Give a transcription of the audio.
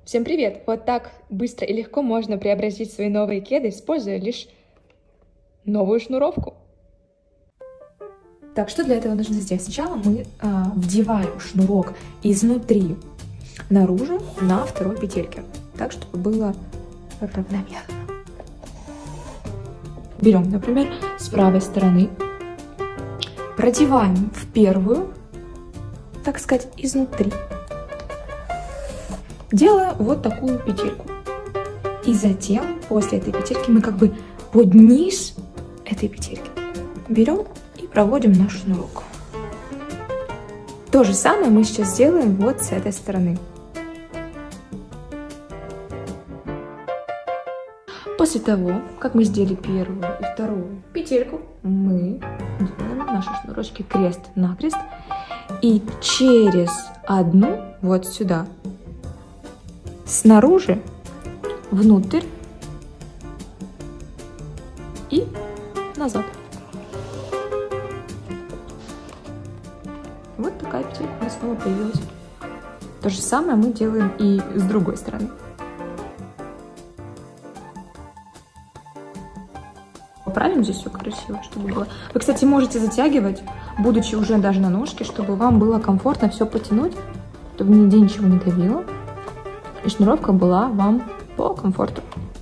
Всем привет! Вот так быстро и легко можно преобразить свои новые кеды, используя лишь новую шнуровку. Так, что для этого нужно сделать? Сначала мы вдеваем шнурок изнутри наружу на второй петельке, так, чтобы было равномерно. Берем, например, с правой стороны, продеваем в первую, так сказать, изнутри, делая вот такую петельку. И затем, после этой петельки, мы как бы под низ этой петельки берем и проводим наш шнурок. То же самое мы сейчас сделаем вот с этой стороны. После того, как мы сделали первую и вторую петельку, мы делаем наши шнурочки крест-накрест и через одну вот сюда, снаружи, внутрь и назад. Вот такая петелька у нас снова появилась. То же самое мы делаем и с другой стороны. Поправим здесь все красиво, чтобы было. Вы, кстати, можете затягивать, будучи уже даже на ножке, чтобы вам было комфортно все потянуть, чтобы нигде ничего не давило. И шнуровка была вам по комфорту.